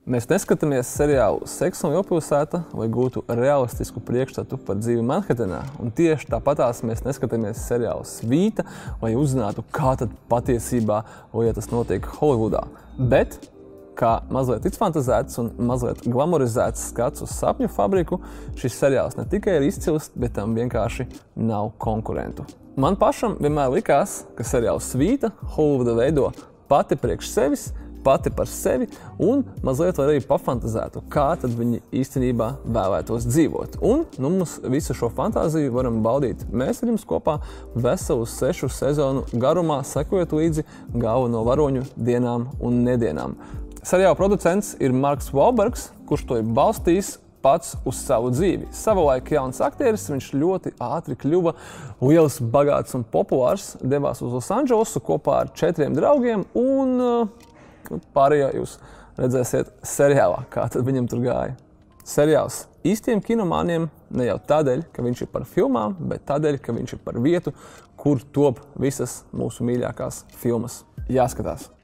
Mēs neskatāmies seriālu Seks un Lielpilsēta, lai gūtu realistisku priekšstatu par dzīvi Manhetenā. Un tieši tāpatās mēs neskatāmies seriālu Svīta, lai uzzinātu, kā tad patiesībā lietas notiek Holivudā. Bet, kā mazliet izfantazēts un mazliet glamorizēts skats uz sapņu fabriku, šis seriāls ne tikai ir izcils, bet tam vienkārši nav konkurentu. Man pašam vienmēr likās, ka seriāls Svīta Holivuda veido pati priekš sevis, pati par sevi un mazliet arī pafantazētu, kā tad viņi īstenībā vēlētos dzīvot. Un mums visu šo fantāziju varam baudīt mēs ar jums kopā veselu 6 sezonu garumā, sekojot līdzi galveno varoņu dienām un nedienām. Seriāla producents ir Marks Wahlbergs, kurš to ir balstījis pats uz savu dzīvi. Savulaik jauns aktieris, viņš ļoti ātri kļuva liels, bagāts un populārs, devās uz Losandželosu kopā ar 4 draugiem un pārējā jūs redzēsiet seriālā, kā tad viņam tur gāja. Seriāls īstiem kinomāniem ne jau tādēļ, ka viņš ir par filmām, bet tādēļ, ka viņš ir par vietu, kur top visas mūsu mīļākās filmas. Jāskatās!